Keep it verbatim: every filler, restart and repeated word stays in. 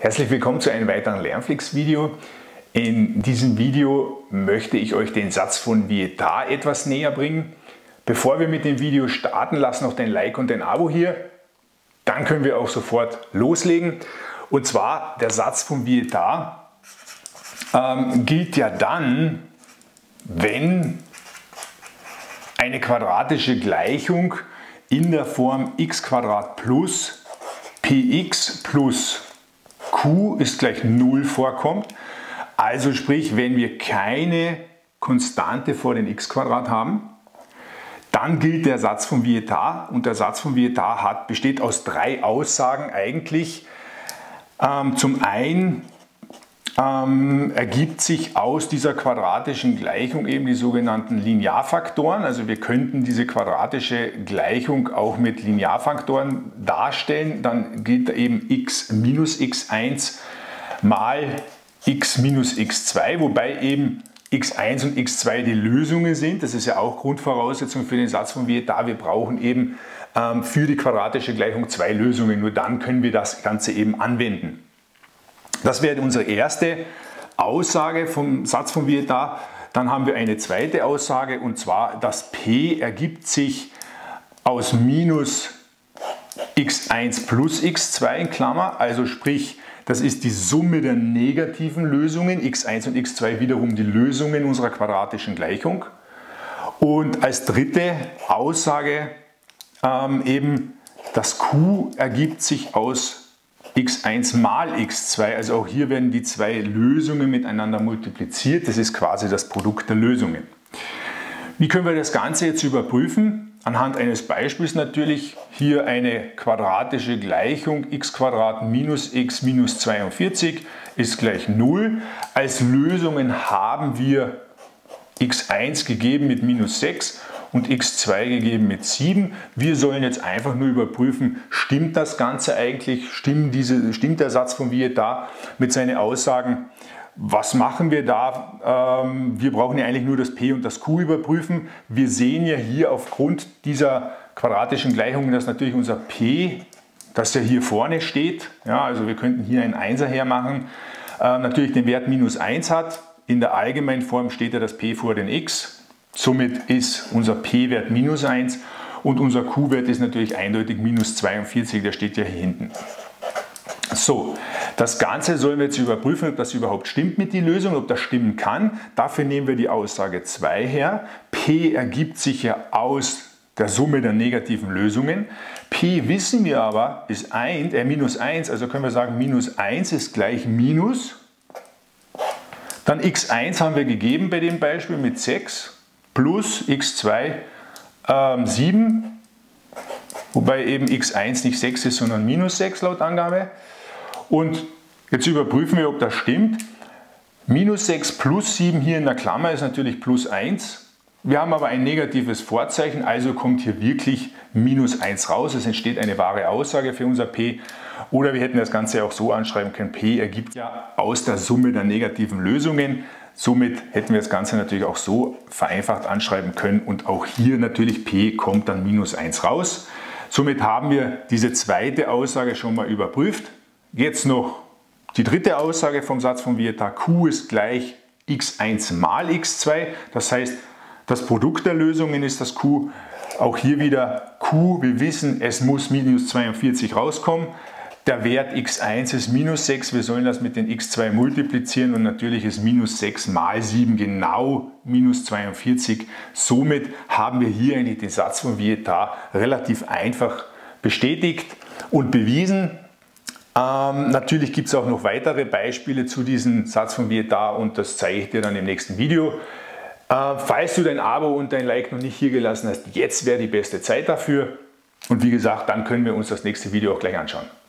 Herzlich willkommen zu einem weiteren Lernflix-Video. In diesem Video möchte ich euch den Satz von Vietard etwas näher bringen. Bevor wir mit dem Video starten, lasst noch den Like und den Abo hier. Dann können wir auch sofort loslegen. Und zwar der Satz von Vietard ähm, gilt ja dann, wenn eine quadratische Gleichung in der Form x plus px plus q ist gleich null vorkommt. Also sprich, wenn wir keine Konstante vor den x haben, dann gilt der Satz von Vietard. Und der Satz von Vietard hat, besteht aus drei Aussagen eigentlich. Ähm, zum einen ähm, ergibt sich aus dieser quadratischen Gleichung eben die sogenannten Linearfaktoren. Also wir könnten diese quadratische Gleichung auch mit Linearfaktoren darstellen. Dann gilt da eben x minus x eins mal x minus x zwei, wobei eben x eins und x zwei die Lösungen sind. Das ist ja auch Grundvoraussetzung für den Satz von Vietard. Wir brauchen eben ähm, für die quadratische Gleichung zwei Lösungen. Nur dann können wir das Ganze eben anwenden. Das wäre unsere erste Aussage vom Satz von Vietard. Dann haben wir eine zweite Aussage, und zwar das P ergibt sich aus minus x eins plus x zwei in Klammer, also sprich, das ist die Summe der negativen Lösungen, x eins und x zwei wiederum die Lösungen unserer quadratischen Gleichung. Und als dritte Aussage ähm, eben das Q ergibt sich aus x eins mal x zwei, also auch hier werden die zwei Lösungen miteinander multipliziert, das ist quasi das Produkt der Lösungen. Wie können wir das Ganze jetzt überprüfen? Anhand eines Beispiels natürlich, hier eine quadratische Gleichung, x minus x minus zweiundvierzig ist gleich null. Als Lösungen haben wir x eins gegeben mit minus sechs und x zwei gegeben mit sieben. Wir sollen jetzt einfach nur überprüfen, stimmt das Ganze eigentlich, stimmt, diese, stimmt der Satz von Vietard mit seinen Aussagen. Was machen wir da? Ähm, wir brauchen ja eigentlich nur das P und das Q überprüfen. Wir sehen ja hier aufgrund dieser quadratischen Gleichung, dass natürlich unser P, das ja hier vorne steht, ja, also wir könnten hier einen Einser hermachen, äh, natürlich den Wert minus eins hat. In der allgemeinen Form steht ja das P vor den x. Somit ist unser P-Wert minus eins und unser Q-Wert ist natürlich eindeutig minus zweiundvierzig, der steht ja hier hinten. So, das Ganze sollen wir jetzt überprüfen, ob das überhaupt stimmt mit der Lösung, ob das stimmen kann. Dafür nehmen wir die Aussage zwei her. P ergibt sich ja aus der Summe der negativen Lösungen. P wissen wir aber ist eins, äh, minus eins, also können wir sagen, minus eins ist gleich minus. Dann x eins haben wir gegeben bei dem Beispiel mit sechs. Plus x zwei ähm, sieben, wobei eben x eins nicht sechs ist, sondern minus sechs laut Angabe. Und jetzt überprüfen wir, ob das stimmt. Minus sechs plus sieben hier in der Klammer ist natürlich plus eins. Wir haben aber ein negatives Vorzeichen, also kommt hier wirklich minus eins raus. Es entsteht eine wahre Aussage für unser P. Oder wir hätten das Ganze auch so anschreiben können, P ergibt ja aus der Summe der negativen Lösungen. Somit hätten wir das Ganze natürlich auch so vereinfacht anschreiben können und auch hier natürlich P kommt dann minus eins raus. Somit haben wir diese zweite Aussage schon mal überprüft. Jetzt noch die dritte Aussage vom Satz von Vietard, Q ist gleich x eins mal x zwei, das heißt das Produkt der Lösungen ist das Q. Auch hier wieder Q, wir wissen, es muss minus zweiundvierzig rauskommen. Der Wert x eins ist minus sechs, wir sollen das mit den x zwei multiplizieren und natürlich ist minus sechs mal sieben genau minus zweiundvierzig. Somit haben wir hier eigentlich den Satz von Vietard relativ einfach bestätigt und bewiesen. Ähm, natürlich gibt es auch noch weitere Beispiele zu diesem Satz von Vietard und das zeige ich dir dann im nächsten Video. Äh, falls du dein Abo und dein Like noch nicht hier gelassen hast, jetzt wäre die beste Zeit dafür. Und wie gesagt, dann können wir uns das nächste Video auch gleich anschauen.